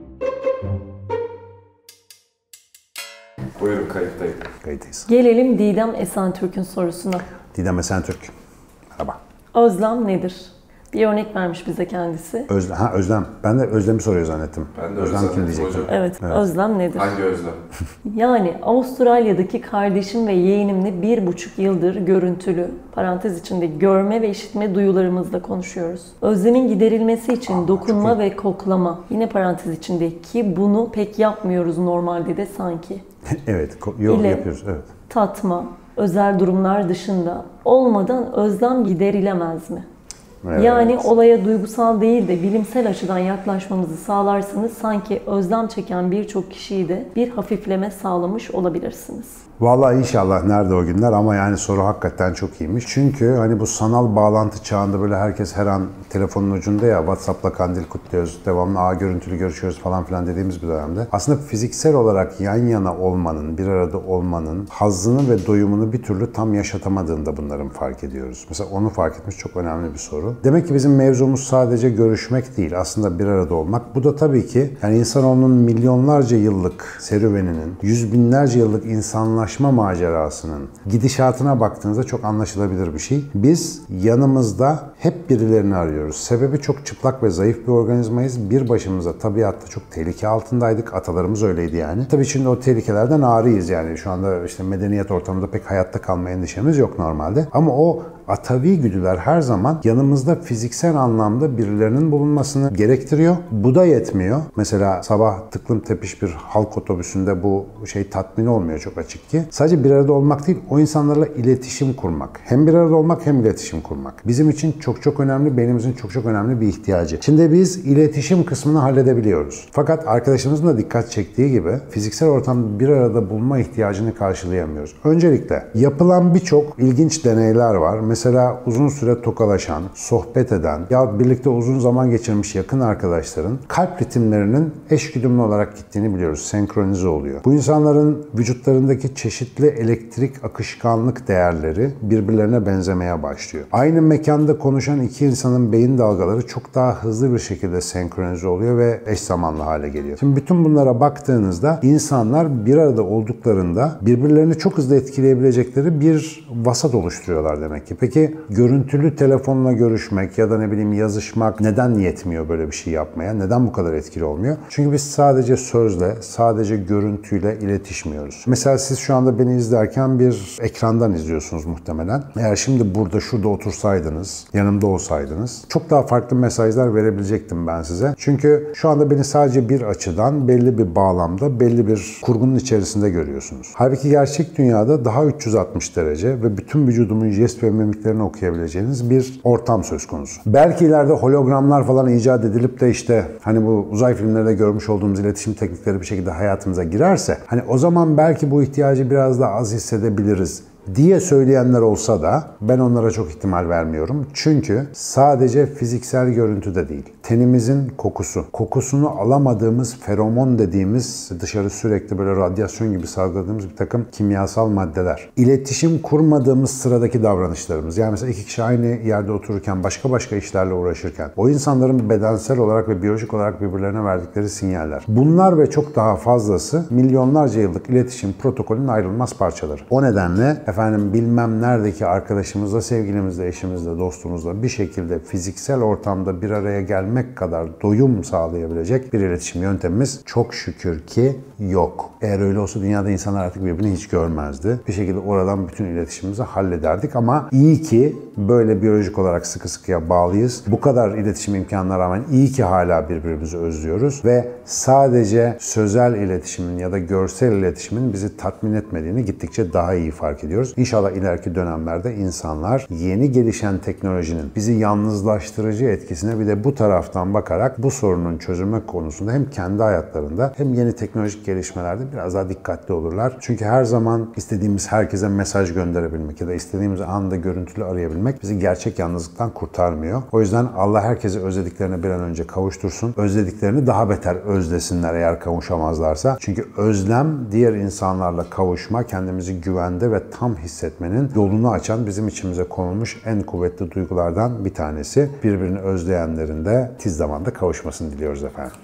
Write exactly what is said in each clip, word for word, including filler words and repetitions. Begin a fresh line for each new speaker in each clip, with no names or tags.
Buyurun, kayıttayım.
Kayıttayız.
Gelelim Didem Esentürk'ün sorusuna.
Didem Esentürk, merhaba.
Özlem nedir? Bir örnek vermiş bize kendisi.
Özlem, ha Özlem. Ben de Özlem'i soruyor zannettim.
Ben de
Özlem,
Özlem
kim diyecektim?
Evet, evet, Özlem nedir?
Hangi Özlem?
Yani Avustralya'daki kardeşim ve yeğenimle bir buçuk yıldır görüntülü, parantez içinde görme ve işitme duyularımızla konuşuyoruz. Özlemin giderilmesi için
Aa,
dokunma ve koklama, yine parantez içinde, ki bunu pek yapmıyoruz normalde de sanki.
Evet, yok
İle
yapıyoruz, evet.
Tatma, özel durumlar dışında olmadan özlem giderilemez mi?
Evet.
Yani olaya duygusal değil de bilimsel açıdan yaklaşmamızı sağlarsanız sanki özlem çeken birçok kişiyi de bir hafifleme sağlamış olabilirsiniz.
Vallahi inşallah nerede o günler, ama yani soru hakikaten çok iyiymiş. Çünkü hani bu sanal bağlantı çağında böyle herkes her an telefonun ucunda ya, WhatsApp'la kandil kutluyoruz, devamlı ağ görüntülü görüşüyoruz falan filan dediğimiz bir dönemde. Aslında fiziksel olarak yan yana olmanın, bir arada olmanın hazzını ve doyumunu bir türlü tam yaşatamadığında bunların fark ediyoruz. Mesela onu fark etmiş, çok önemli bir soru. Demek ki bizim mevzumuz sadece görüşmek değil, aslında bir arada olmak. Bu da tabii ki yani insanoğlunun milyonlarca yıllık serüveninin, yüz binlerce yıllık insanlaşma macerasının gidişatına baktığınızda çok anlaşılabilir bir şey. Biz yanımızda hep birilerini arıyoruz. Sebebi çok çıplak ve zayıf bir organizmayız. Bir başımıza tabiatta çok tehlike altındaydık. Atalarımız öyleydi yani. Tabii şimdi o tehlikelerden ağrıyız yani. Şu anda işte medeniyet ortamında pek hayatta kalma endişemiz yok normalde. Ama o atavi güdüler her zaman yanımızda fiziksel anlamda birilerinin bulunmasını gerektiriyor. Bu da yetmiyor. Mesela sabah tıklım tepiş bir halk otobüsünde bu şey tatmin olmuyor çok açık ki. Sadece bir arada olmak değil, o insanlarla iletişim kurmak. Hem bir arada olmak hem iletişim kurmak. Bizim için çok çok önemli, beynimizin çok çok önemli bir ihtiyacı. Şimdi biz iletişim kısmını halledebiliyoruz. Fakat arkadaşımızın da dikkat çektiği gibi fiziksel ortamda bir arada bulma ihtiyacını karşılayamıyoruz. Öncelikle yapılan birçok ilginç deneyler var. Mesela uzun süre tokalaşan, sohbet eden yahut birlikte uzun zaman geçirmiş yakın arkadaşların kalp ritimlerinin eşgüdümlü olarak gittiğini biliyoruz. Senkronize oluyor. Bu insanların vücutlarındaki çeşitli elektrik akışkanlık değerleri birbirlerine benzemeye başlıyor. Aynı mekanda konuşan iki insanın beyin dalgaları çok daha hızlı bir şekilde senkronize oluyor ve eş zamanlı hale geliyor. Şimdi bütün bunlara baktığınızda insanlar bir arada olduklarında birbirlerini çok hızlı etkileyebilecekleri bir vasat oluşturuyorlar demek ki. Peki görüntülü telefonla görüşmek ya da ne bileyim yazışmak neden yetmiyor böyle bir şey yapmaya? Neden bu kadar etkili olmuyor? Çünkü biz sadece sözle, sadece görüntüyle iletişmiyoruz. Mesela siz şu anda beni izlerken bir ekrandan izliyorsunuz muhtemelen. Eğer şimdi burada şurada otursaydınız, yanımda olsaydınız çok daha farklı mesajlar verebilecektim ben size. Çünkü şu anda beni sadece bir açıdan, belli bir bağlamda, belli bir kurgunun içerisinde görüyorsunuz. Halbuki gerçek dünyada daha üç yüz altmış derece ve bütün vücudumun jest ve mimiklerini okuyabileceğiniz bir ortam söz konusu. Belki ileride hologramlar falan icat edilip de işte hani bu uzay filmlerinde görmüş olduğumuz iletişim teknikleri bir şekilde hayatımıza girerse hani o zaman belki bu ihtiyacı biraz daha az hissedebiliriz diye söyleyenler olsa da ben onlara çok ihtimal vermiyorum. Çünkü sadece fiziksel görüntü de değil. Tenimizin kokusu, kokusunu alamadığımız feromon dediğimiz dışarı sürekli böyle radyasyon gibi salgıladığımız bir takım kimyasal maddeler. İletişim kurmadığımız sıradaki davranışlarımız. Yani mesela iki kişi aynı yerde otururken, başka başka işlerle uğraşırken o insanların bedensel olarak ve biyolojik olarak birbirlerine verdikleri sinyaller. Bunlar ve çok daha fazlası milyonlarca yıllık iletişim protokolünün ayrılmaz parçaları. O nedenle efendim bilmem neredeki arkadaşımızla, sevgilimizle, eşimizle, dostumuzla bir şekilde fiziksel ortamda bir araya gelmek kadar doyum sağlayabilecek bir iletişim yöntemimiz çok şükür ki yok. Eğer öyle olsa dünyada insanlar artık birbirini hiç görmezdi. Bir şekilde oradan bütün iletişimimizi hallederdik ama iyi ki böyle biyolojik olarak sıkı sıkıya bağlıyız. Bu kadar iletişim imkanına rağmen iyi ki hala birbirimizi özlüyoruz ve sadece sözel iletişimin ya da görsel iletişimin bizi tatmin etmediğini gittikçe daha iyi fark ediyoruz. İnşallah ileriki dönemlerde insanlar yeni gelişen teknolojinin bizi yalnızlaştırıcı etkisine bir de bu taraftan bakarak bu sorunun çözümü konusunda hem kendi hayatlarında hem yeni teknolojik gelişmelerde biraz daha dikkatli olurlar. Çünkü her zaman istediğimiz herkese mesaj gönderebilmek ya da istediğimiz anda görüntülü arayabilmek bizi gerçek yalnızlıktan kurtarmıyor. O yüzden Allah herkesi özlediklerine bir an önce kavuştursun. Özlediklerini daha beter özlesinler eğer kavuşamazlarsa. Çünkü özlem diğer insanlarla kavuşma, kendimizi güvende ve tam hissetmenin yolunu açan bizim içimize konulmuş en kuvvetli duygulardan bir tanesi. Birbirini özleyenlerin de tiz zamanda kavuşmasını diliyoruz efendim.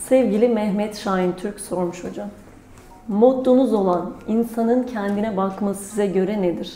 Sevgili Mehmet Şahin Türk sormuş hocam. Mottonuz olan insanın kendine bakması size göre nedir?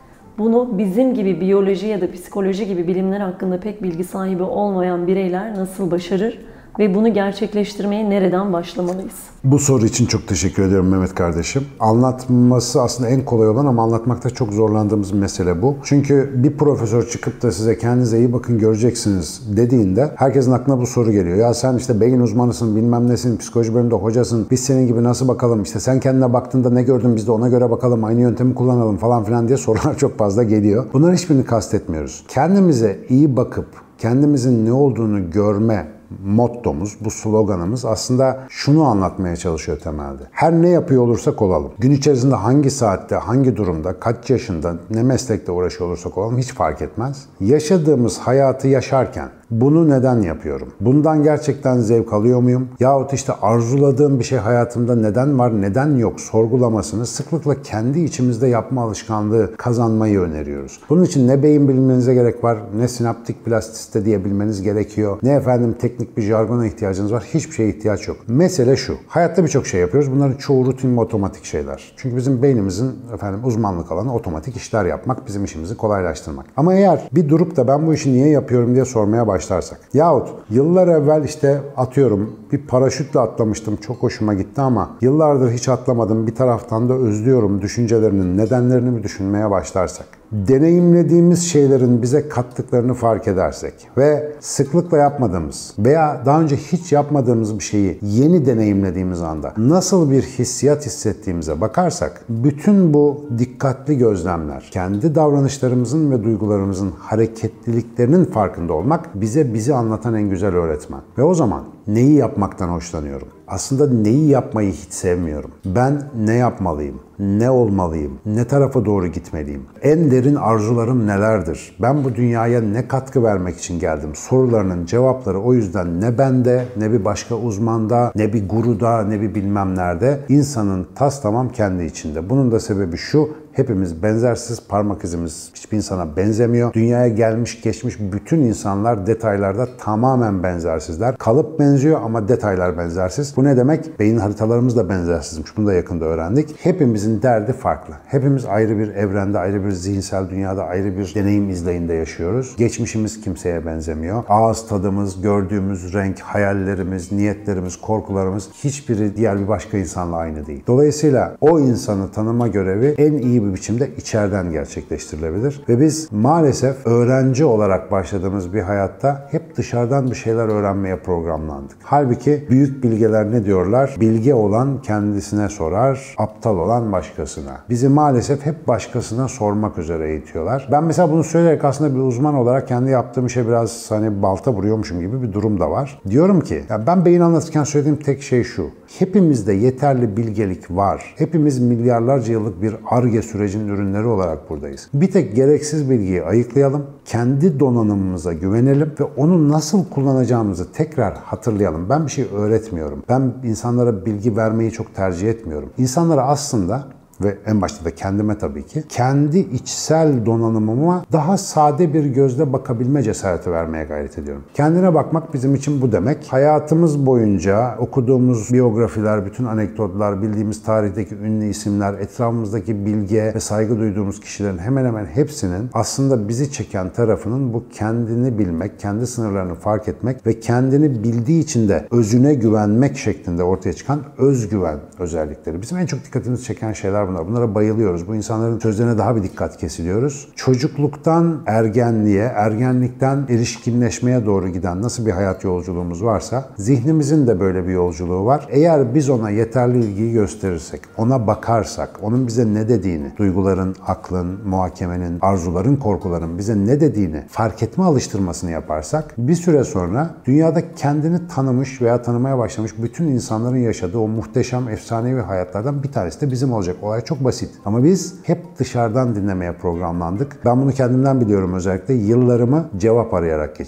Bunu bizim gibi biyoloji ya da psikoloji gibi bilimler hakkında pek bilgi sahibi olmayan bireyler nasıl başarır ve bunu gerçekleştirmeye nereden başlamalıyız?
Bu soru için çok teşekkür ediyorum Mehmet kardeşim. Anlatması aslında en kolay olan ama anlatmakta çok zorlandığımız bir mesele bu. Çünkü bir profesör çıkıp da size kendinize iyi bakın göreceksiniz dediğinde herkesin aklına bu soru geliyor. Ya sen işte beyin uzmanısın, bilmem nesin, psikoloji bölümünde hocasın, biz senin gibi nasıl bakalım, işte sen kendine baktığında ne gördün biz de ona göre bakalım, aynı yöntemi kullanalım falan filan diye sorular çok fazla geliyor. Bunların hiçbirini kastetmiyoruz. Kendimize iyi bakıp kendimizin ne olduğunu görme mottomuz, bu sloganımız aslında şunu anlatmaya çalışıyor temelde. Her ne yapıyor olursak olalım, gün içerisinde hangi saatte, hangi durumda, kaç yaşında, ne meslekte uğraşıyor olursak olalım hiç fark etmez. Yaşadığımız hayatı yaşarken bunu neden yapıyorum? Bundan gerçekten zevk alıyor muyum? Yahut işte arzuladığım bir şey hayatımda neden var, neden yok sorgulamasını sıklıkla kendi içimizde yapma alışkanlığı kazanmayı öneriyoruz. Bunun için ne beyin bilmenize gerek var, ne sinaptik plastisite diyebilmeniz gerekiyor, ne efendim teknik bir jargona ihtiyacınız var, hiçbir şeye ihtiyaç yok. Mesele şu, hayatta birçok şey yapıyoruz. Bunların çoğu rutin ve otomatik şeyler. Çünkü bizim beynimizin efendim uzmanlık alanı otomatik işler yapmak, bizim işimizi kolaylaştırmak. Ama eğer bir durup da ben bu işi niye yapıyorum diye sormaya başlarsak, başlarsak. Yahut yıllar evvel işte atıyorum bir paraşütle atlamıştım, çok hoşuma gitti ama yıllardır hiç atlamadım, bir taraftan da özlüyorum düşüncelerinin nedenlerini bir düşünmeye başlarsak. Deneyimlediğimiz şeylerin bize kattıklarını fark edersek ve sıklıkla yapmadığımız veya daha önce hiç yapmadığımız bir şeyi yeni deneyimlediğimiz anda nasıl bir hissiyat hissettiğimize bakarsak, bütün bu dikkatli gözlemler, kendi davranışlarımızın ve duygularımızın hareketliliklerinin farkında olmak bize bizi anlatan en güzel öğretmen. Ve o zaman neyi yapmaktan hoşlanıyorum? Aslında neyi yapmayı hiç sevmiyorum. Ben ne yapmalıyım? Ne olmalıyım? Ne tarafa doğru gitmeliyim? En derin arzularım nelerdir? Ben bu dünyaya ne katkı vermek için geldim? Sorularının cevapları o yüzden ne bende, ne bir başka uzmanda, ne bir guruda, ne bir bilmem nerede. İnsanın tas tamam kendi içinde. Bunun da sebebi şu: hepimiz benzersiz, parmak izimiz hiçbir insana benzemiyor. Dünyaya gelmiş geçmiş bütün insanlar detaylarda tamamen benzersizler. Kalıp benziyor ama detaylar benzersiz. Bu ne demek? Beyin haritalarımız da benzersizmiş. Bunu da yakında öğrendik. Hepimizin derdi farklı. Hepimiz ayrı bir evrende, ayrı bir zihinsel dünyada, ayrı bir deneyim izleyinde yaşıyoruz. Geçmişimiz kimseye benzemiyor. Ağız tadımız, gördüğümüz renk, hayallerimiz, niyetlerimiz, korkularımız hiçbiri diğer bir başka insanla aynı değil. Dolayısıyla o insanı tanıma görevi en iyi bir biçimde içeriden gerçekleştirilebilir. Ve biz maalesef öğrenci olarak başladığımız bir hayatta hep dışarıdan bir şeyler öğrenmeye programlandık. Halbuki büyük bilgeler ne diyorlar? Bilge olan kendisine sorar, aptal olan başkasına. Bizi maalesef hep başkasına sormak üzere eğitiyorlar. Ben mesela bunu söyleyerek aslında bir uzman olarak kendi yaptığım işe biraz hani balta vuruyormuşum gibi bir durum da var. Diyorum ki ya ben beyin anlatırken söylediğim tek şey şu: hepimizde yeterli bilgelik var. Hepimiz milyarlarca yıllık bir Ar-Ge sürecinin ürünleri olarak buradayız. Bir tek gereksiz bilgiyi ayıklayalım, kendi donanımımıza güvenelim ve onu nasıl kullanacağımızı tekrar hatırlayalım. Ben bir şey öğretmiyorum. Ben insanlara bilgi vermeyi çok tercih etmiyorum. İnsanlara aslında ve en başta da kendime tabii ki kendi içsel donanımıma daha sade bir gözle bakabilme cesareti vermeye gayret ediyorum. Kendine bakmak bizim için bu demek. Hayatımız boyunca okuduğumuz biyografiler, bütün anekdotlar, bildiğimiz tarihteki ünlü isimler, etrafımızdaki bilge ve saygı duyduğumuz kişilerin hemen hemen hepsinin aslında bizi çeken tarafının bu kendini bilmek, kendi sınırlarını fark etmek ve kendini bildiği için de özüne güvenmek şeklinde ortaya çıkan özgüven özellikleri. Bizim en çok dikkatimizi çeken şeyler bunlar. Bunlara bayılıyoruz. Bu insanların sözlerine daha bir dikkat kesiliyoruz. Çocukluktan ergenliğe, ergenlikten erişkinleşmeye doğru giden nasıl bir hayat yolculuğumuz varsa zihnimizin de böyle bir yolculuğu var. Eğer biz ona yeterli ilgiyi gösterirsek, ona bakarsak, onun bize ne dediğini, duyguların, aklın, muhakemenin, arzuların, korkuların bize ne dediğini fark etme alıştırmasını yaparsak bir süre sonra dünyada kendini tanımış veya tanımaya başlamış bütün insanların yaşadığı o muhteşem, efsanevi hayatlardan bir tanesi de bizim olacak. Olay çok basit. Ama biz hep dışarıdan dinlemeye programlandık. Ben bunu kendimden biliyorum özellikle. Yıllarımı cevap arayarak geçirdim.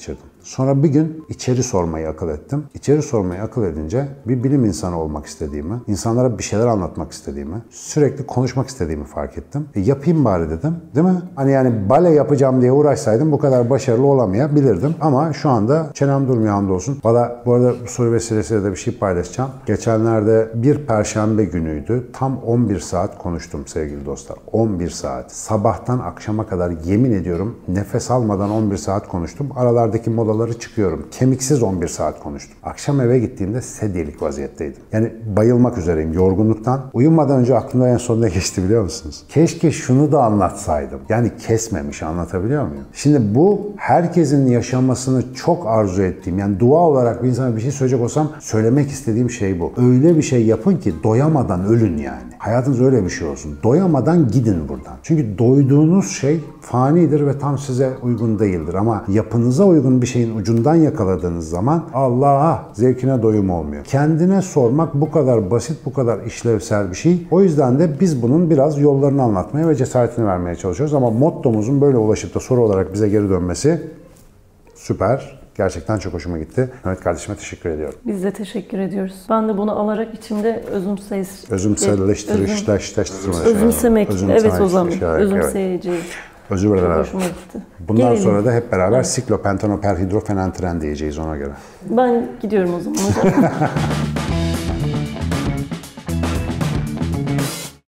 Sonra bir gün içeri sormayı akıl ettim. İçeri sormayı akıl edince bir bilim insanı olmak istediğimi, insanlara bir şeyler anlatmak istediğimi, sürekli konuşmak istediğimi fark ettim. E yapayım bari dedim. Değil mi? Hani yani bale yapacağım diye uğraşsaydım bu kadar başarılı olamayabilirdim. Ama şu anda çenem durmuyor hamdolsun. Valla bu arada bu soru vesilesiyle de bir şey paylaşacağım. Geçenlerde bir perşembe günüydü. Tam on bir saat konuştum sevgili dostlar. on bir saat. Sabahtan akşama kadar yemin ediyorum nefes almadan on bir saat konuştum. Aralardaki molaları çıkıyorum. Kemiksiz on bir saat konuştum. Akşam eve gittiğimde sedyelik vaziyetteydim. Yani bayılmak üzereyim yorgunluktan. Uyumadan önce aklımda en son ne geçti biliyor musunuz? Keşke şunu da anlatsaydım. Yani kesmemiş, anlatabiliyor muyum? Şimdi bu herkesin yaşamasını çok arzu ettiğim, yani dua olarak bir insana bir şey söyleyecek olsam söylemek istediğim şey bu. Öyle bir şey yapın ki doyamadan ölün yani. Hayatınız öyle bir şey olsun. Doyamadan gidin buradan. Çünkü doyduğunuz şey fanidir ve tam size uygun değildir. Ama yapınıza uygun bir şeyin ucundan yakaladığınız zaman Allah'a zevkine doyum olmuyor. Kendine sormak bu kadar basit, bu kadar işlevsel bir şey. O yüzden de biz bunun biraz yollarını anlatmaya ve cesaretini vermeye çalışıyoruz. Ama mottomuzun böyle ulaşıp da soru olarak bize geri dönmesi süper. Gerçekten çok hoşuma gitti. Mehmet kardeşime teşekkür ediyorum.
Biz de teşekkür ediyoruz. Ben de bunu alarak içimde özümseyiz.
Özümselleştirme.
Özümsemek. Evet o zaman. Özümseyeceğiz.
Özür dilerim.
Çok hoşuma gitti.
Bundan
Gelelim.
sonra da hep beraber evet. Siklopentanoperhidrofenantren diyeceğiz ona göre.
Ben gidiyorum o zaman hocam.